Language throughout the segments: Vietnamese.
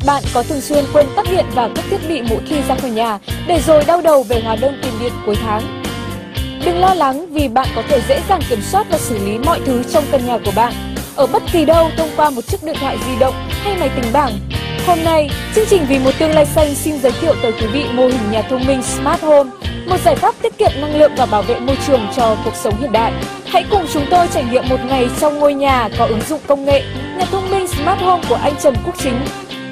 Bạn có thường xuyên quên tắt điện và cất thiết bị mỗi khi ra khỏi nhà để rồi đau đầu về hóa đơn tiền điện cuối tháng? Đừng lo lắng vì bạn có thể dễ dàng kiểm soát và xử lý mọi thứ trong căn nhà của bạn ở bất kỳ đâu thông qua một chiếc điện thoại di động hay máy tính bảng. Hôm nay, chương trình Vì một tương lai xanh xin giới thiệu tới quý vị mô hình nhà thông minh Smart Home, một giải pháp tiết kiệm năng lượng và bảo vệ môi trường cho cuộc sống hiện đại. Hãy cùng chúng tôi trải nghiệm một ngày trong ngôi nhà có ứng dụng công nghệ, nhà thông minh Smart Home của anh Trần Quốc Chính.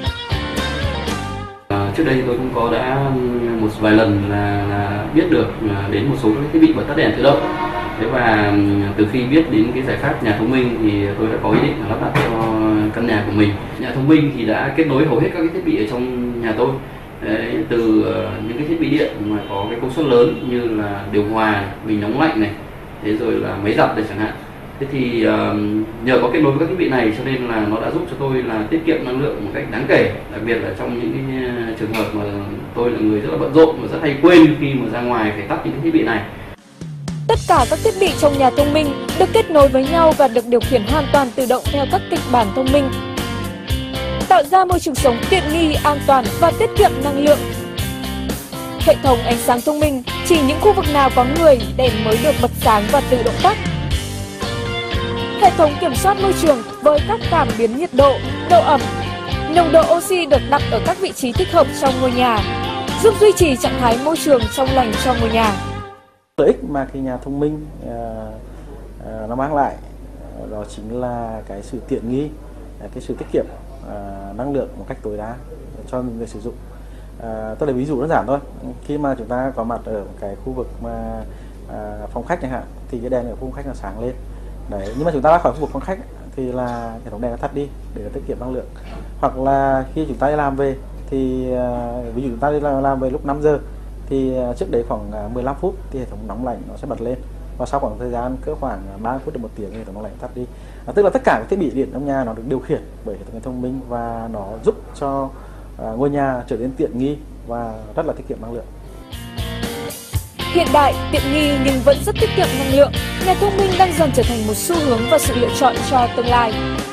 Trước đây tôi cũng đã một vài lần là biết được đến một số các thiết bị bật tắt đèn tự động. Thế và từ khi biết đến cái giải pháp nhà thông minh thì tôi đã có ý định lắp đặt cho căn nhà của mình. Nhà thông minh thì đã kết nối hầu hết các cái thiết bị ở trong nhà tôi. Đấy, từ những cái thiết bị điện mà có cái công suất lớn như là điều hòa, bình nóng lạnh này, thế rồi là máy giặt này chẳng hạn. Thế thì nhờ có kết nối với các thiết bị này cho nên là nó đã giúp cho tôi là tiết kiệm năng lượng một cách đáng kể, đặc biệt là trong những cái trường hợp mà tôi là người rất là bận rộn và rất hay quên khi mà ra ngoài phải tắt những cái thiết bị này. Tất cả các thiết bị trong nhà thông minh được kết nối với nhau và được điều khiển hoàn toàn tự động theo các kịch bản thông minh, tạo ra môi trường sống tiện nghi, an toàn và tiết kiệm năng lượng. Hệ thống ánh sáng thông minh chỉ những khu vực nào có người, đèn mới được bật sáng và tự động tắt. Hệ thống kiểm soát môi trường với các cảm biến nhiệt độ, độ ẩm, nồng độ oxy được đặt ở các vị trí thích hợp trong ngôi nhà, giúp duy trì trạng thái môi trường trong lành cho ngôi nhà. Lợi ích mà cái nhà thông minh nó mang lại đó chính là cái sự tiện nghi, cái sự tiết kiệm năng lượng một cách tối đa cho người sử dụng. Tôi lấy ví dụ đơn giản thôi. Khi mà chúng ta có mặt ở cái khu vực mà phòng khách chẳng hạn thì cái đèn ở phòng khách là sáng lên. Đấy, nhưng mà chúng ta ra khỏi khu vực phòng khách thì là hệ thống đèn nó tắt đi để tiết kiệm năng lượng. Hoặc là khi chúng ta đi làm về thì ví dụ chúng ta đi làm về lúc 5 giờ thì trước đấy khoảng 15 phút thì hệ thống nóng lạnh nó sẽ bật lên, và sau khoảng thời gian cỡ khoảng 30 phút đến 1 tiếng thì hệ thống nóng lạnh tắt đi. Tức là tất cả các thiết bị điện trong nhà nó được điều khiển bởi hệ thống thông minh và nó giúp cho ngôi nhà trở nên tiện nghi và rất là tiết kiệm năng lượng. Hiện đại, tiện nghi nhưng vẫn rất tiết kiệm năng lượng, nhà thông minh đang dần trở thành một xu hướng và sự lựa chọn cho tương lai.